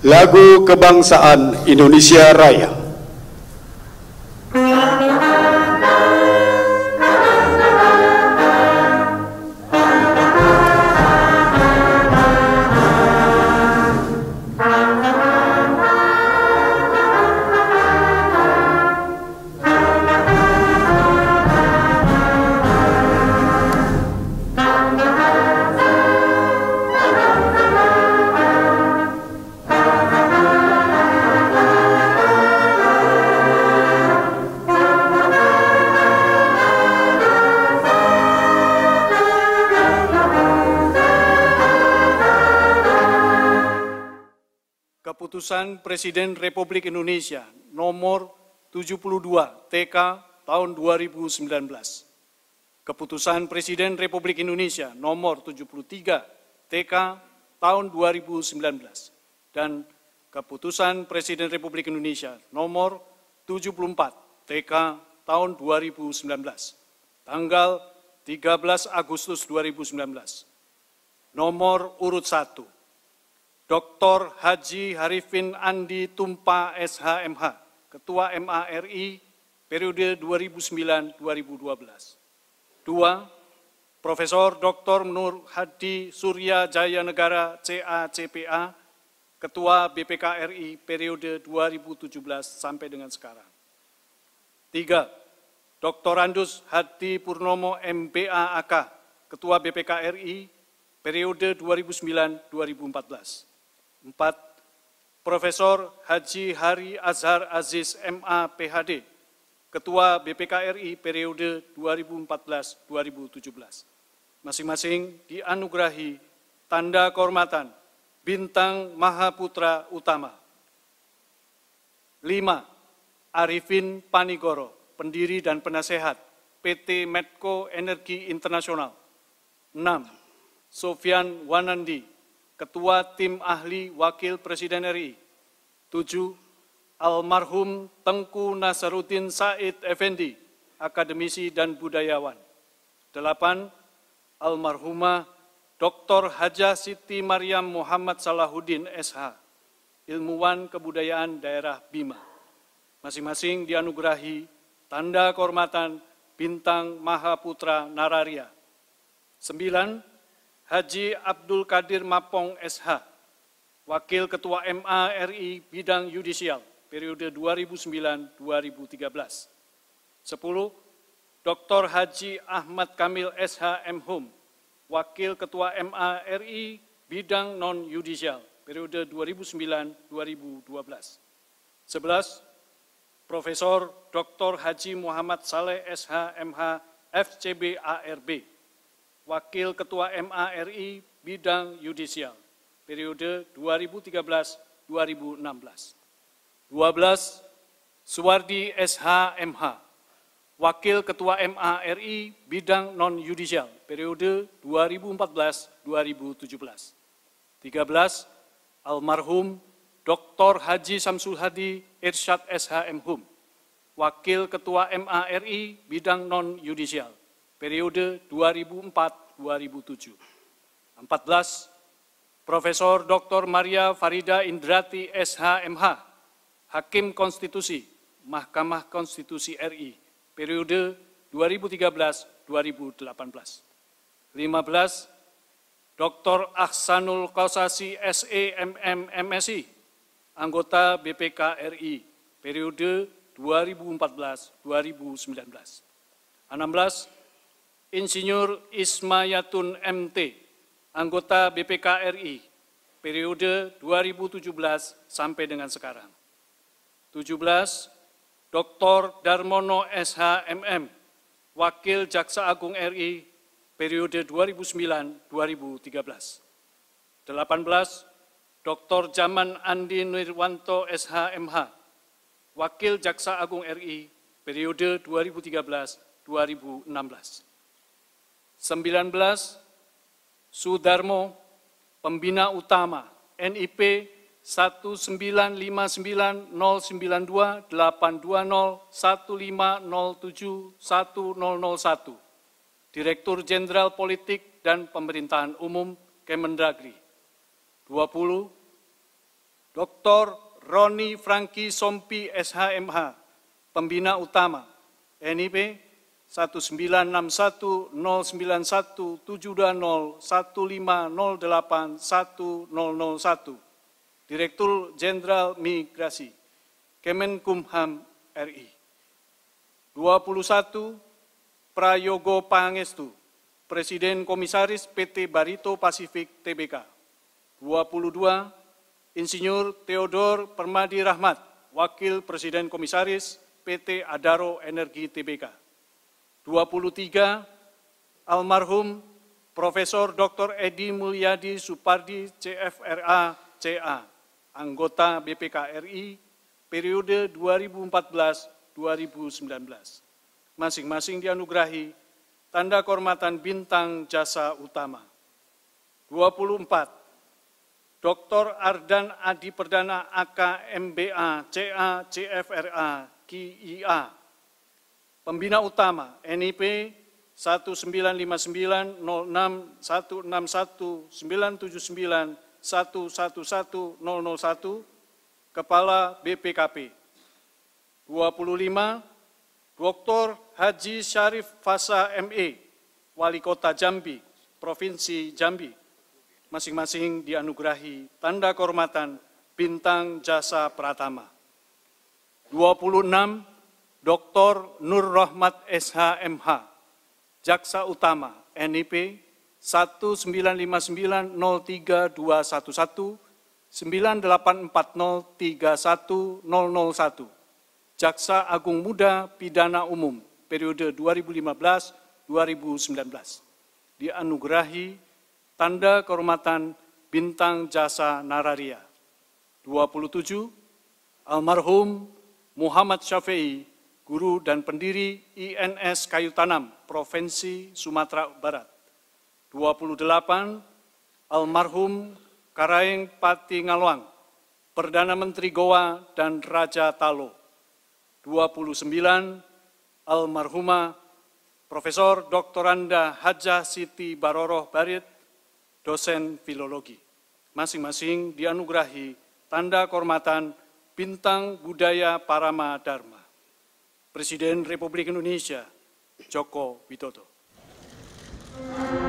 Lagu Kebangsaan Indonesia Raya. Keputusan Presiden Republik Indonesia nomor 72 TK tahun 2019. Keputusan Presiden Republik Indonesia nomor 73 TK tahun 2019 dan Keputusan Presiden Republik Indonesia nomor 74 TK tahun 2019 tanggal 13 Agustus 2019. Nomor urut 1 Dr. Haji Harifin Andi Tumpa SHMH, Ketua MARI periode 2009-2012. 2. Profesor Dr. Nur Hadi Surya Jaya Negara CACPA, Ketua BPKRI periode 2017 sampai dengan sekarang. 3. Dr. Andus Hadi Purnomo MBA AK, Ketua BPKRI periode 2009-2014. 4. Profesor Haji Hari Azhar Aziz MA PhD, Ketua BPKRI periode 2014-2017. Masing-masing dianugerahi tanda kehormatan Bintang Mahaputra Utama. 5. Arifin Panigoro, pendiri dan penasehat PT Medco Energi Internasional. 6. Sofyan Wanandi, Ketua Tim Ahli Wakil Presiden RI. 7. Almarhum Tengku Nasaruddin Said Effendi, akademisi dan budayawan. 8. Almarhumah Dr. Hajah Siti Maryam Muhammad Salahuddin SH, ilmuwan kebudayaan daerah Bima. Masing-masing dianugerahi tanda kehormatan Bintang Mahaputra Nararia. 9. Haji Abdul Qadir Mapong SH, Wakil Ketua MARI Bidang Yudisial, periode 2009-2013. 10. Dr. Haji Ahmad Kamil SH MHum, Wakil Ketua MARI Bidang Non-Yudisial, periode 2009-2012. 11. Profesor Dr. Haji Muhammad Saleh SH MH FCB ARB, Wakil Ketua MARI Bidang Yudisial, periode 2013-2016. 12. Suwardi SH MH, Wakil Ketua MARI Bidang Non-Yudisial, periode 2014-2017. 13. Almarhum Dr. Haji Samsul Hadi Irsyad SH MHum, Wakil Ketua MARI Bidang Non-Yudisial, periode 2004-2007. 14. Profesor Dr. Maria Farida Indrati SHMH, Hakim Konstitusi, Mahkamah Konstitusi RI, periode 2013-2018. 15. Dr. Ahsanul Qasasi SEMM MSI, anggota BPK RI, periode 2014-2019. 16. Insinyur Ismayatun MT, anggota BPK RI, periode 2017 sampai dengan sekarang. 17. Dr. Darmono SHMM, Wakil Jaksa Agung RI, periode 2009-2013. 18. Dr. Jaman Andi Nirwanto SHMH, Wakil Jaksa Agung RI, periode 2013-2016. 19. Sudarmo, Pembina Utama, NIP 195982015071001, Direktur Jenderal Politik dan Pemerintahan Umum Kemendagri. 20. Dr. Roni Franky Sompi SHMH, Pembina Utama, NIP 1961-091-720-1508101, Direktur Jenderal Migrasi, Kemenkumham RI. 21. Prayogo Pangestu, Presiden Komisaris PT Barito Pasifik Tbk. 22. Insinyur Theodor Permadi Rahmat, Wakil Presiden Komisaris PT Adaro Energi Tbk. 23. Almarhum Profesor Dr. Edi Mulyadi Supardi CFRA CA, anggota BPK RI, periode 2014-2019. Masing-masing dianugerahi tanda kehormatan Bintang Jasa Utama. 24. Dr. Ardan Adi Perdana AK MBA CA CFRA KIA, Pembina Utama NIP 1959-06-179-911-111-001, Kepala BPKP. 25. Dr. Haji Syarif Fasa ME, Wali Kota Jambi, Provinsi Jambi, masing-masing dianugerahi tanda kehormatan Bintang Jasa Pratama. 26. Dr. Nur Rahmat SHMH, Jaksa Utama, NIP 1959311-98403101, Jaksa Agung Muda Pidana Umum, periode 2015-2019, dianugerahi tanda kehormatan Bintang Jasa Nararia. 27. Almarhum Muhammad Syafi'i, Guru dan Pendiri INS Kayu Tanam, Provinsi Sumatera Barat. 28. Almarhum Karaeng Pati Ngalwang, Perdana Menteri Goa dan Raja Talo. 29. Almarhumah Profesor Doktoranda Hajah Siti Baroroh Barit, dosen filologi. Masing-masing dianugerahi tanda kehormatan Bintang Budaya Parama Dharma. Presiden Republik Indonesia Joko Widodo.